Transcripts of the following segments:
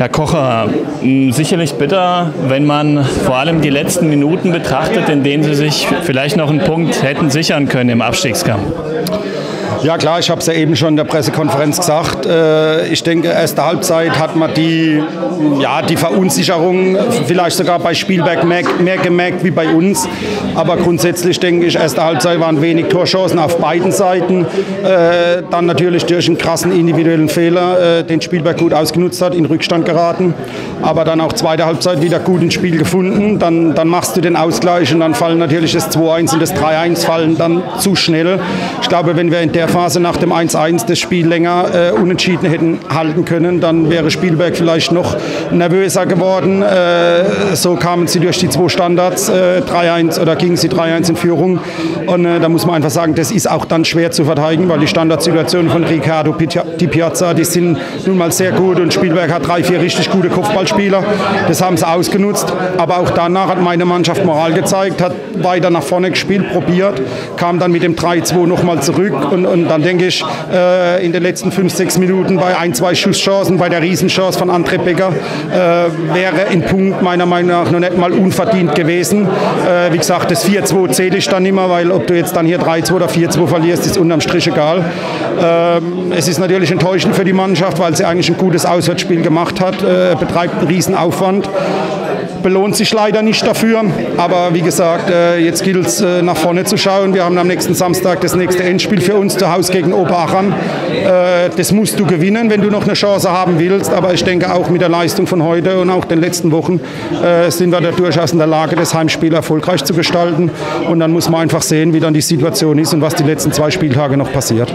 Herr Kocher, sicherlich bitter, wenn man vor allem die letzten Minuten betrachtet, in denen Sie sich vielleicht noch einen Punkt hätten sichern können im Abstiegskampf. Ja klar, ich habe es ja eben schon in der Pressekonferenz gesagt. Ich denke, erste Halbzeit hat man die Verunsicherung vielleicht sogar bei Spielberg mehr gemerkt wie bei uns. Aber grundsätzlich denke ich, erste Halbzeit waren wenig Torchancen auf beiden Seiten. Dann natürlich durch einen krassen individuellen Fehler, den Spielberg gut ausgenutzt hat, in Rückstand geraten. Aber dann auch zweite Halbzeit wieder gut ins Spiel gefunden. Dann machst du den Ausgleich und dann fallen natürlich das 2-1 und das 3-1 fallen dann zu schnell. Ich glaube, wenn wir in der Phase nach dem 1-1 das Spiel länger unentschieden hätten halten können, dann wäre Spielberg vielleicht noch nervöser geworden. So kamen sie durch die 2 Standards 3-1 oder gingen sie 3-1 in Führung. Und da muss man einfach sagen, das ist auch dann schwer zu verteidigen, weil die Standardsituationen von Ricardo Di Piazza, die sind nun mal sehr gut und Spielberg hat 3, 4 richtig gute Kopfballspieler. Das haben sie ausgenutzt. Aber auch danach hat meine Mannschaft Moral gezeigt, hat weiter nach vorne gespielt, probiert, kam dann mit dem 3-2 nochmal zurück und dann denke ich, in den letzten 5, 6 Minuten bei 1, 2 Schusschancen, bei der Riesenchance von André Becker, wäre ein Punkt meiner Meinung nach noch nicht mal unverdient gewesen. Wie gesagt, das 4-2 zähle ich dann immer, weil ob du jetzt dann hier 3-2 oder 4-2 verlierst, ist unterm Strich egal. Es ist natürlich enttäuschend für die Mannschaft, weil sie eigentlich ein gutes Auswärtsspiel gemacht hat, betreibt einen riesen Aufwand. Belohnt sich leider nicht dafür, aber wie gesagt, jetzt gilt es nach vorne zu schauen. Wir haben am nächsten Samstag das nächste Endspiel für uns zu Hause gegen Oberachern. Das musst du gewinnen, wenn du noch eine Chance haben willst, aber ich denke auch mit der Leistung von heute und auch den letzten Wochen sind wir da durchaus in der Lage, das Heimspiel erfolgreich zu gestalten und dann muss man einfach sehen, wie dann die Situation ist und was die letzten 2 Spieltage noch passiert.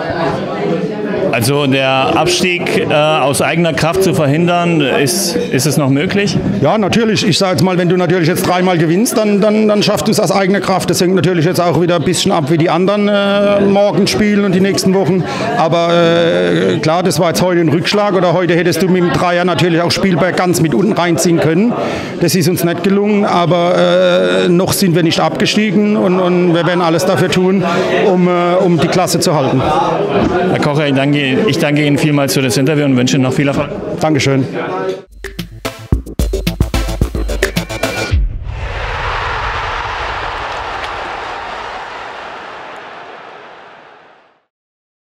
Also der Abstieg aus eigener Kraft zu verhindern, ist es noch möglich? Ja, natürlich. Ich sage jetzt mal, wenn du natürlich jetzt 3-mal gewinnst, dann schaffst du es aus eigener Kraft. Das hängt natürlich jetzt auch wieder ein bisschen ab, wie die anderen morgen spielen und die nächsten Wochen. Aber klar, das war jetzt heute ein Rückschlag. Oder heute hättest du mit dem Dreier natürlich auch Spielberg ganz mit unten reinziehen können. Das ist uns nicht gelungen, aber noch sind wir nicht abgestiegen und wir werden alles dafür tun, um die Klasse zu halten. Herr Kocher, ich danke Ihnen vielmals für das Interview und wünsche Ihnen noch viel Erfolg. Dankeschön.